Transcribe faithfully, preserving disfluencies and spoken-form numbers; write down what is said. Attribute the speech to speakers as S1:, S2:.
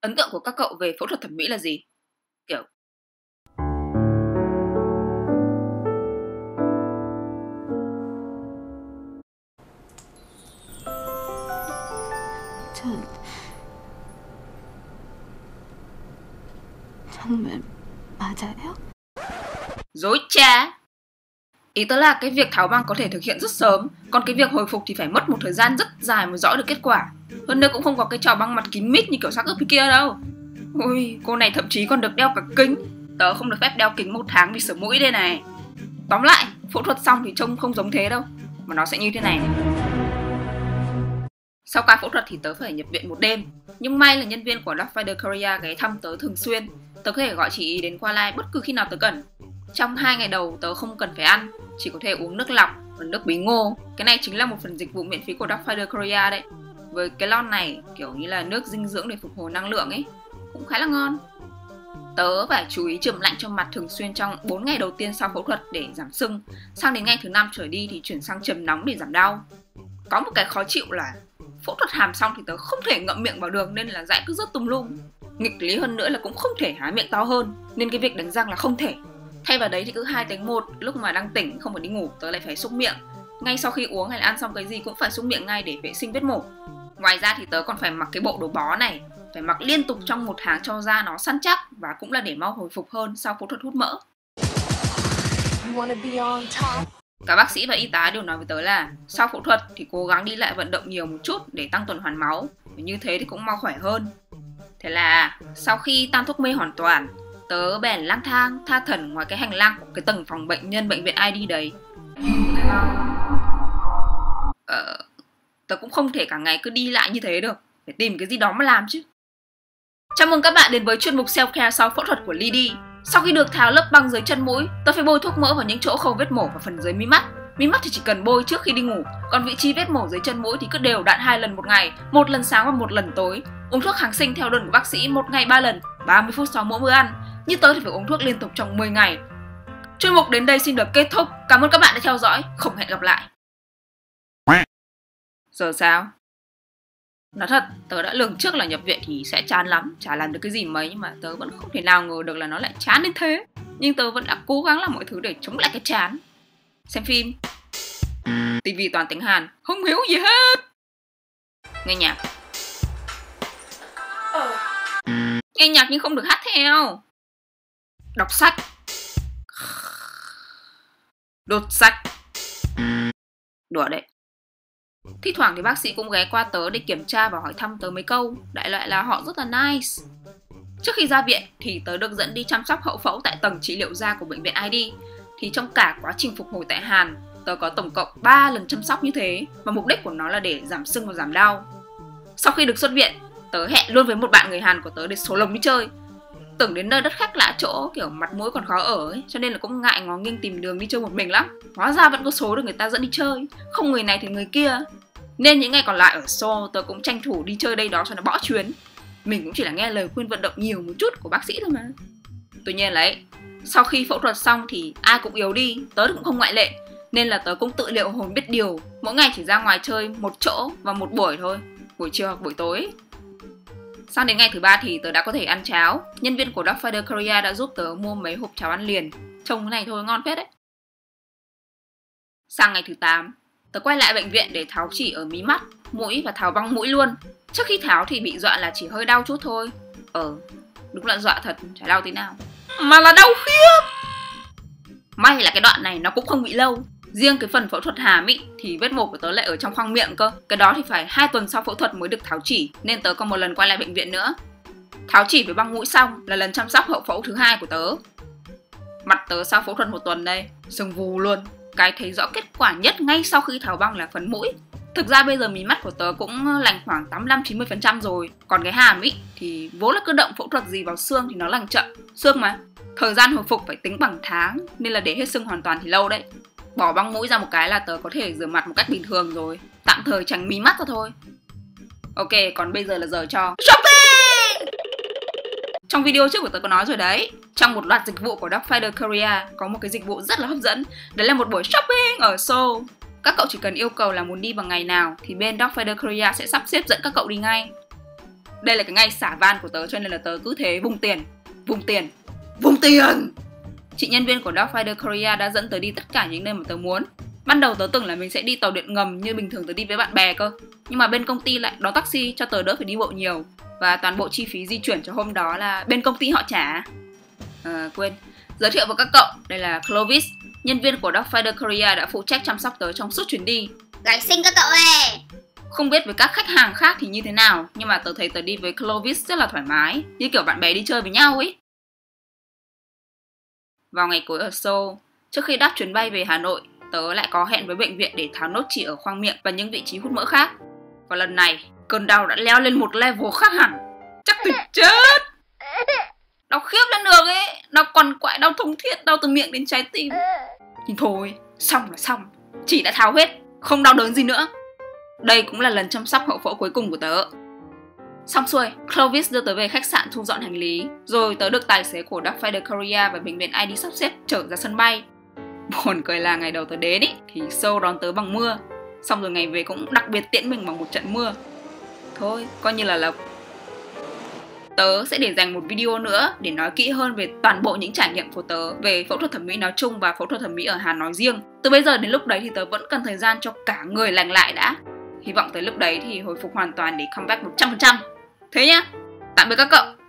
S1: Ấn tượng của các cậu về phẫu thuật thẩm mỹ là gì? Kiểu
S2: 저 정말 맞아요?
S1: dối trá. Ý tớ là cái việc tháo băng có thể thực hiện rất sớm, còn cái việc hồi phục thì phải mất một thời gian rất dài mới rõ được kết quả. Hơn nữa cũng không có cái trò băng mặt kín mít như kiểu xác ướp kia đâu. Ôi, cô này thậm chí còn được đeo cả kính. Tớ không được phép đeo kính một tháng vì sờ mũi đây này. Tóm lại, phẫu thuật xong thì trông không giống thế đâu, mà nó sẽ như thế này này. Sau ca phẫu thuật thì tớ phải nhập viện một đêm. Nhưng may là nhân viên của Darkfighter Korea ghé thăm tớ thường xuyên. Tớ có thể gọi chị ý đến qua like bất cứ khi nào tớ cần. Trong hai ngày đầu tớ không cần phải ăn, chỉ có thể uống nước lọc và nước bí ngô. Cái này chính là một phần dịch vụ miễn phí của Darkfighter Korea đấy. Với cái lon này kiểu như là nước dinh dưỡng để phục hồi năng lượng ấy, cũng khá là ngon. Tớ phải chú ý chườm lạnh cho mặt thường xuyên trong bốn ngày đầu tiên sau phẫu thuật để giảm sưng. Sang đến ngày thứ năm trở đi thì chuyển sang chườm nóng để giảm đau. Có một cái khó chịu là phẫu thuật hàm xong thì tớ không thể ngậm miệng vào được nên là dãi cứ rớt tùm lum. Nghịch lý hơn nữa là cũng không thể há miệng to hơn nên cái việc đánh răng là không thể. Thay vào đấy thì cứ hai tiếng một, lúc mà đang tỉnh không phải đi ngủ tớ lại phải xúc miệng. Ngay sau khi uống hay là ăn xong cái gì cũng phải xúc miệng ngay để vệ sinh vết mổ. Ngoài ra thì tớ còn phải mặc cái bộ đồ bó này, phải mặc liên tục trong một tháng cho da nó săn chắc và cũng là để mau hồi phục hơn sau phẫu thuật hút mỡ. Cả bác sĩ và y tá đều nói với tớ là sau phẫu thuật thì cố gắng đi lại vận động nhiều một chút để tăng tuần hoàn máu, như thế thì cũng mau khỏe hơn. Thế là sau khi tan thuốc mê hoàn toàn, tớ bèn lang thang tha thẩn ngoài cái hành lang của cái tầng phòng bệnh nhân bệnh viện i đê đấy. Ờ, tớ cũng không thể cả ngày cứ đi lại như thế được, phải tìm cái gì đó mà làm chứ. Chào mừng các bạn đến với chuyên mục self-care sau phẫu thuật của Lily. Sau khi được tháo lớp băng dưới chân mũi, tớ phải bôi thuốc mỡ vào những chỗ khâu vết mổ và phần dưới mí mắt. Mí mắt thì chỉ cần bôi trước khi đi ngủ, còn vị trí vết mổ dưới chân mũi thì cứ đều đặn hai lần một ngày, một lần sáng và một lần tối. Uống thuốc kháng sinh theo đơn của bác sĩ một ngày ba lần, ba mươi phút sau mỗi bữa ăn. Như tớ thì phải uống thuốc liên tục trong mười ngày. Chuyên mục đến đây xin được kết thúc. Cảm ơn các bạn đã theo dõi. Không hẹn gặp lại. Giờ sao? Nói thật, tớ đã lường trước là nhập viện thì sẽ chán lắm, chả làm được cái gì mấy, nhưng mà tớ vẫn không thể nào ngờ được là nó lại chán đến thế. Nhưng tớ vẫn đã cố gắng làm mọi thứ để chống lại cái chán. Xem phim, tivi toàn tiếng Hàn, không hiểu gì hết. Nghe nhạc, nghe nhạc nhưng không được hát theo. Đọc sách, đột sách. Đùa đấy. Thi thoảng thì bác sĩ cũng ghé qua tớ để kiểm tra và hỏi thăm tớ mấy câu. Đại loại là họ rất là nice. Trước khi ra viện thì tớ được dẫn đi chăm sóc hậu phẫu tại tầng trị liệu da của bệnh viện i đê. Thì trong cả quá trình phục hồi tại Hàn, tớ có tổng cộng ba lần chăm sóc như thế. Và mục đích của nó là để giảm sưng và giảm đau. Sau khi được xuất viện, tớ hẹn luôn với một bạn người Hàn của tớ để số lồng đi chơi. Tưởng đến nơi đất khách lạ chỗ, kiểu mặt mũi còn khó ở ấy, cho nên là cũng ngại ngó nghiêng tìm đường đi chơi một mình lắm. Hóa ra vẫn có số được người ta dẫn đi chơi, không người này thì người kia. Nên những ngày còn lại ở Seoul, tớ cũng tranh thủ đi chơi đây đó cho nó bỏ chuyến. Mình cũng chỉ là nghe lời khuyên vận động nhiều một chút của bác sĩ thôi mà. Tuy nhiên đấy, sau khi phẫu thuật xong thì ai cũng yếu đi, tớ cũng không ngoại lệ. Nên là tớ cũng tự liệu hồn biết điều, mỗi ngày chỉ ra ngoài chơi một chỗ và một buổi thôi, buổi chiều hoặc buổi tối. Sang đến ngày thứ ba thì tớ đã có thể ăn cháo. Nhân viên của Darkfighter Korea đã giúp tớ mua mấy hộp cháo ăn liền. Trông cái này thôi ngon phết đấy. Sang ngày thứ tám, tớ quay lại bệnh viện để tháo chỉ ở mí mắt, mũi và tháo băng mũi luôn. Trước khi tháo thì bị dọa là chỉ hơi đau chút thôi. Ờ, đúng là dọa thật, chả đau tí nào, mà là đau khiếp. May là cái đoạn này nó cũng không bị lâu. Riêng cái phần phẫu thuật hàm ý, thì vết mổ của tớ lại ở trong khoang miệng cơ. Cái đó thì phải hai tuần sau phẫu thuật mới được tháo chỉ, nên tớ còn một lần quay lại bệnh viện nữa. Tháo chỉ với băng mũi xong là lần chăm sóc hậu phẫu thứ hai của tớ. Mặt tớ sau phẫu thuật một tuần đây, sưng vù luôn. Cái thấy rõ kết quả nhất ngay sau khi tháo băng là phấn mũi. Thực ra bây giờ mí mắt của tớ cũng lành khoảng tám mươi lăm đến chín mươi phần trăm rồi. Còn cái hàm ý thì vốn là cứ động phẫu thuật gì vào xương thì nó lành chậm. Xương mà, thời gian hồi phục phải tính bằng tháng, nên là để hết sưng hoàn toàn thì lâu đấy. Bỏ băng mũi ra một cái là tớ có thể rửa mặt một cách bình thường rồi. Tạm thời tránh mí mắt ra thôi. Ok, còn bây giờ là giờ cho shopping! Trong video trước của tớ có nói rồi đấy, trong một loạt dịch vụ của Darkfighter Korea có một cái dịch vụ rất là hấp dẫn. Đấy là một buổi shopping ở Seoul. Các cậu chỉ cần yêu cầu là muốn đi vào ngày nào thì bên Darkfighter Korea sẽ sắp xếp dẫn các cậu đi ngay. Đây là cái ngày xả van của tớ cho nên là tớ cứ thế vung tiền, vung tiền, vung tiền. Chị nhân viên của Doubtfinder Korea đã dẫn tớ đi tất cả những nơi mà tớ muốn. Ban đầu tớ tưởng là mình sẽ đi tàu điện ngầm như bình thường tớ đi với bạn bè cơ. Nhưng mà bên công ty lại đón taxi cho tớ đỡ phải đi bộ nhiều. Và toàn bộ chi phí di chuyển cho hôm đó là bên công ty họ trả. À, quên, giới thiệu với các cậu, đây là Clovis, nhân viên của Doubtfinder Korea đã phụ trách chăm sóc tớ trong suốt chuyến đi.
S3: Gái xinh các cậu ơi.
S1: Không biết với các khách hàng khác thì như thế nào, nhưng mà tớ thấy tớ đi với Clovis rất là thoải mái, như kiểu bạn bè đi chơi với nhau ấy. Vào ngày cuối ở Seoul, trước khi đáp chuyến bay về Hà Nội, tớ lại có hẹn với bệnh viện để tháo nốt chỉ ở khoang miệng và những vị trí hút mỡ khác. Và lần này, cơn đau đã leo lên một level khác hẳn. Chắc tôi chết. Đau khiếp lên được ấy, đau quằn quại, đau thống thiết, đau từ miệng đến trái tim. Nhưng thôi, xong là xong, chỉ đã tháo hết, không đau đớn gì nữa. Đây cũng là lần chăm sóc hậu phẫu cuối cùng của tớ. Xong xuôi, Clovis đưa tớ về khách sạn thu dọn hành lý. Rồi tớ được tài xế của Doubtfinder Korea và bệnh viện i đê sắp xếp chở ra sân bay. Buồn cười là ngày đầu tớ đến ý, thì Seoul đón tớ bằng mưa. Xong rồi ngày về cũng đặc biệt tiễn mình bằng một trận mưa. Thôi, coi như là lộc. Tớ sẽ để dành một video nữa để nói kỹ hơn về toàn bộ những trải nghiệm của tớ về phẫu thuật thẩm mỹ nói chung và phẫu thuật thẩm mỹ ở Hàn nói riêng. Từ bây giờ đến lúc đấy thì tớ vẫn cần thời gian cho cả người lành lại đã. Hy vọng tới lúc đấy thì hồi phục hoàn toàn để comeback một trăm phần trăm. Thế nhá, tạm biệt các cậu.